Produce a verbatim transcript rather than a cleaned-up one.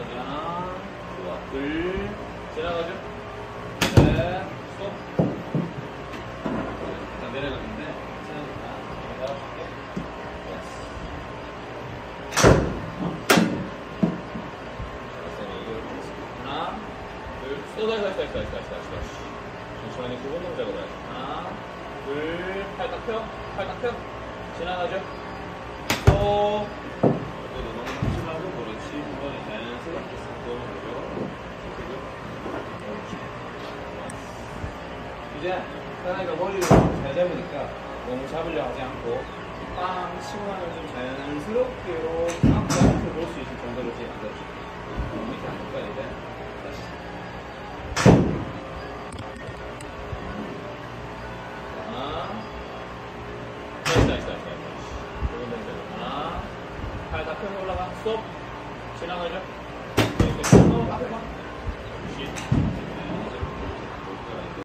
하나, 좋아. 둘, 지나가죠. 셋, 스톱. 일단 내려가는데, 괜찮으니까. 내려갈게. 하나, 둘, 스톱. 다시, 다시, 다시, 다시, 다시, 다시. 천천히 구분 동작으로 해야지. 하나, 둘, 팔 딱 펴. 팔 딱 펴. 지나가죠. 스톱. 그래도 너무 조심하고, 그렇지. 한 번에 자연스럽게 싹 넣어보죠. 이제 편하게 머리를 잘 잡으니까 너무 잡으려 하지 않고 빵 치고하면 좀 자연스럽게 이렇게 앞으로 볼 수 있을 정도로 이제 만들어줘. 밑에 안 볼까 이제. 다시. 하나. 다시 다시 다시 다시. 조금 더 하나. 팔 다 펴고 올라가. 스톱. 지나가죠.